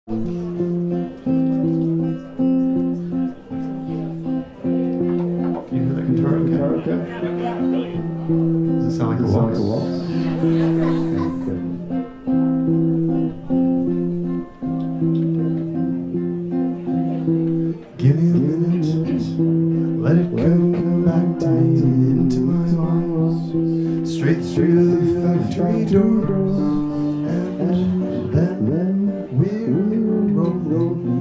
you hear the guitar okay? Does it sound like a waltz? Give me a minute, let it come back to me, into my arms, straight through the factory doors, and then we're rolling,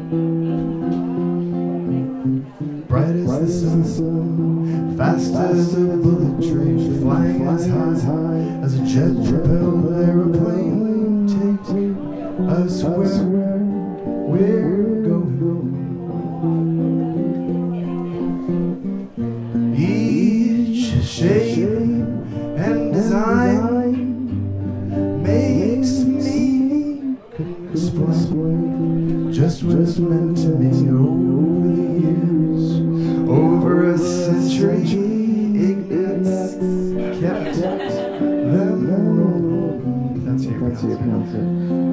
bright as the sun, fast as a bullet train, flying as high as a jet propelled aeroplane. Take us where we're going. Each shape and design makes me explain just what it's meant to me over the years, over a century. Ignatz kept them rolling. That's your pronounce.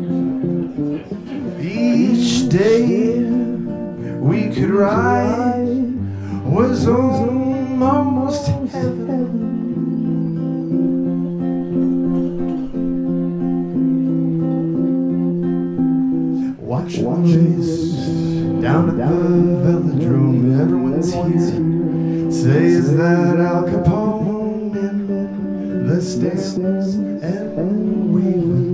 Each day we could ride was almost heaven. Watch the race down at the velodrome. Everyone's here. Say, is that Al Capone in the stands? And we win.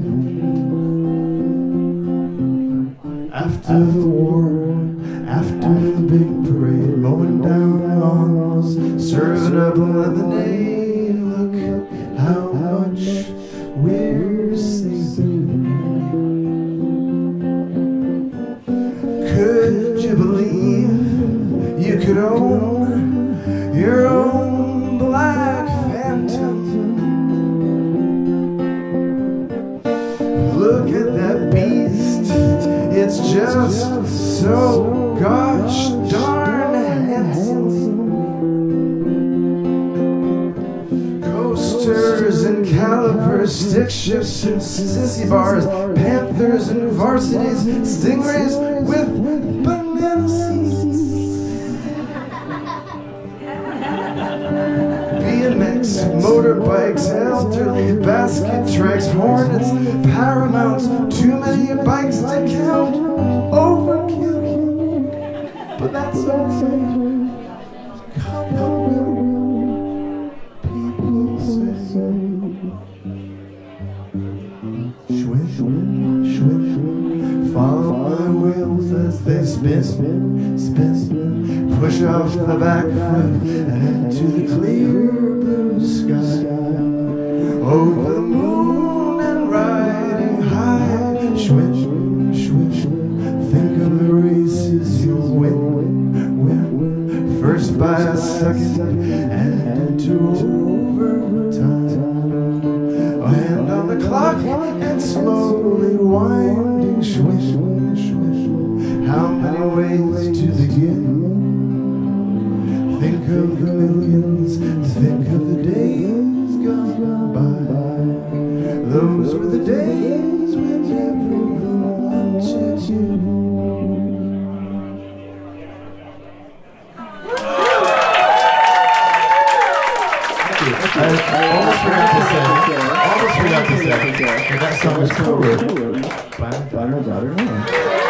After the war, after the big parade, mowing down lawns, serving up lemonade. Look how much we're saving. Could you believe you could own your own black phantom? Look at that beast, it's just so gosh darn handsome. Coasters and calipers, stick shifts and sissy bars, panthers and varsities, stingrays with banana seeds. BMX, motorbikes, elderly basket tracks, hornets, paramounts, too many bikes to count, overkill. But that's okay. Come on, people say. Schwinn, Schwinn, Schwinn, Schwinn. Follow my wheels as they spin, spin, spin, spin. Push off the back foot and into the clear blue sky. Over the moon and riding high. Schwinn, Schwinn, Schwinn, Schwinn. Think of the races you'll win, win. First by a second and into overtime. A hand on the clock and slowly winding. Schwinn, Schwinn, Schwinn. How many ways to begin? Think of the millions, think of the days gone by. Those were the days when everyone wanted you. I almost forgot to say, that song was covered by my daughter.